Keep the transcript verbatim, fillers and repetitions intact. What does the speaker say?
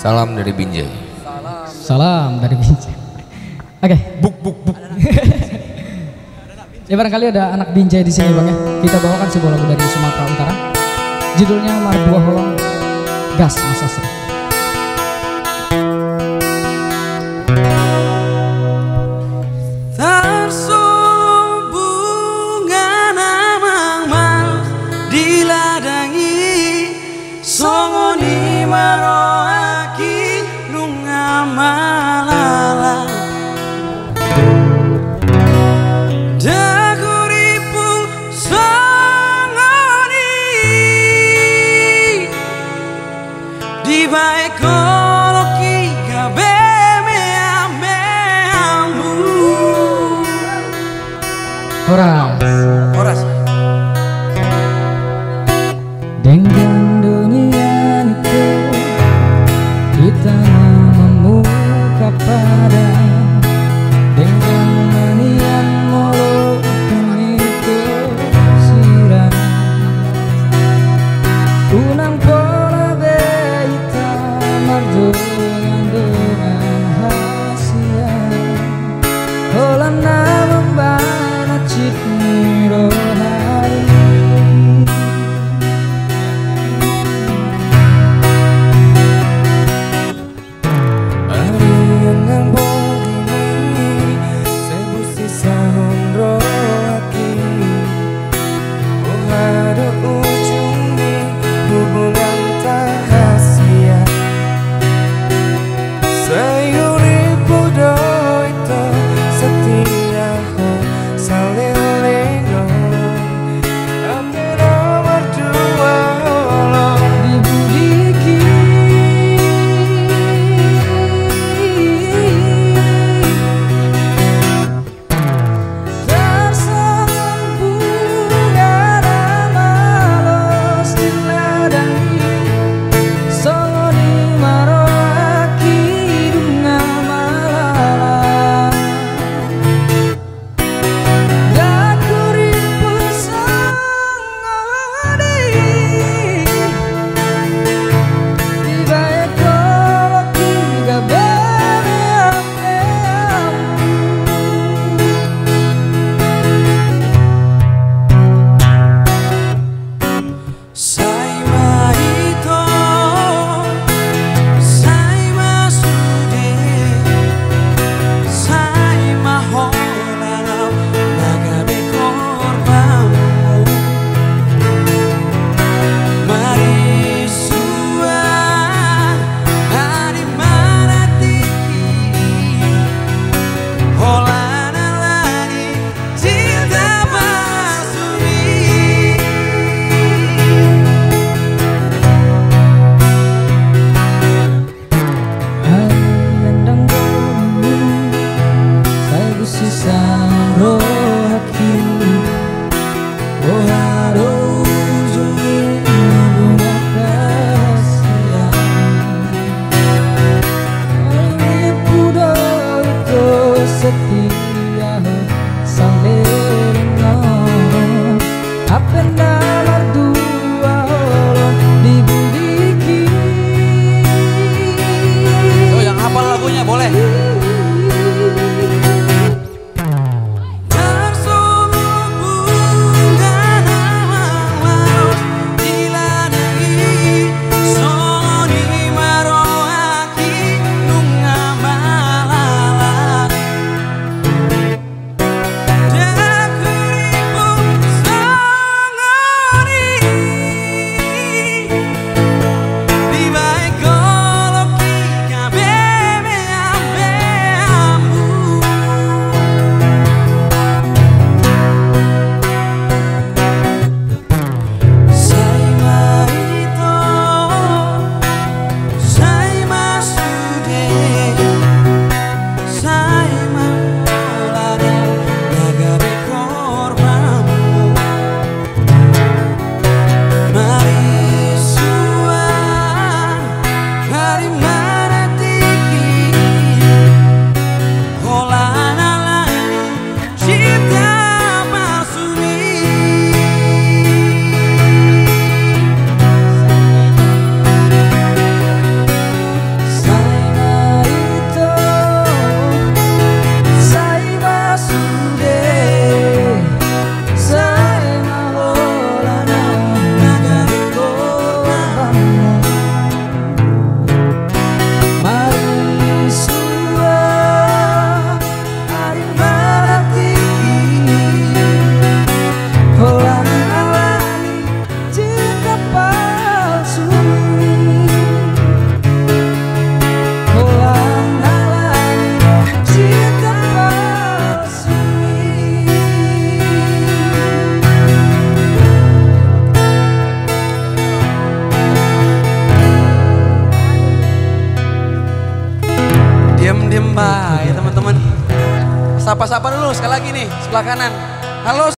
Salam dari Binjai. Salam dari Binjai. Oke. Buk buk buk. Ya barangkali ada anak Binjai di sini bang ya. Kita bawakan sebuah lagu dari Sumatera Utara. Judulnya Marbuah Holong Gas Mas Asri. Tersubungan amang mas diladangi songoni maroaki lunga malala daguripung songoni di baik koloki gabe meambu Horas. Horas. Dengan dunia itu kita memuka pada dengan manian mulu itu sirah unang pola beita marjungan dengan hasil holana membana citnya Sapa-sapa dulu sekali lagi nih sebelah kanan. Halo.